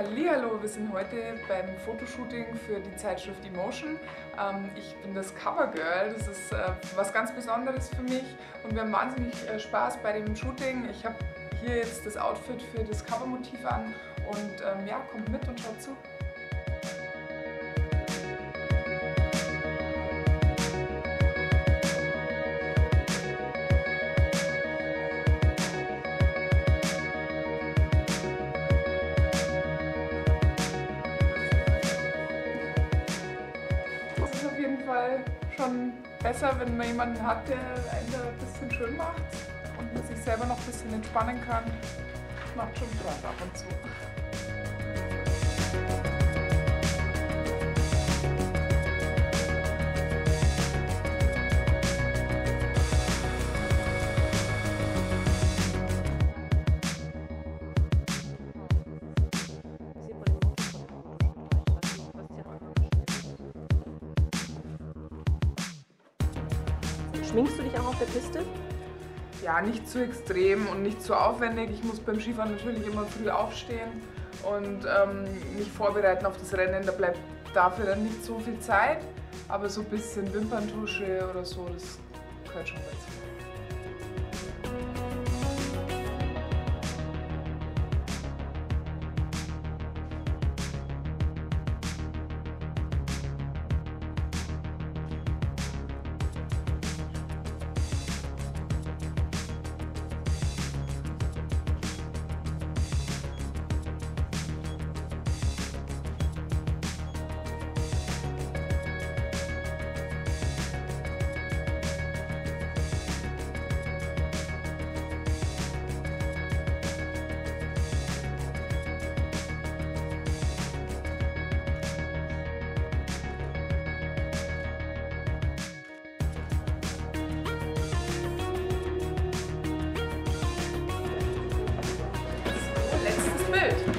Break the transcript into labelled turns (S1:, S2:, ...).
S1: Hallihallo, wir sind heute beim Fotoshooting für die Zeitschrift Emotion. Ich bin das Covergirl, das ist was ganz Besonderes für mich und wir haben wahnsinnig Spaß bei dem Shooting. Ich habe hier jetzt das Outfit für das Covermotiv an und ja, kommt mit und schaut zu. Es ist auf jeden Fall schon besser, wenn man jemanden hat, der einen da ein bisschen schön macht und man sich selber noch ein bisschen entspannen kann. Das macht schon Spaß ab und zu.
S2: Schminkst du dich auch auf der Piste?
S1: Ja, nicht zu extrem und nicht zu aufwendig. Ich muss beim Skifahren natürlich immer früh aufstehen und mich vorbereiten auf das Rennen. Da bleibt dafür dann nicht so viel Zeit, aber so ein bisschen Wimperntusche oder so, das gehört schon dazu. Letztes Bild.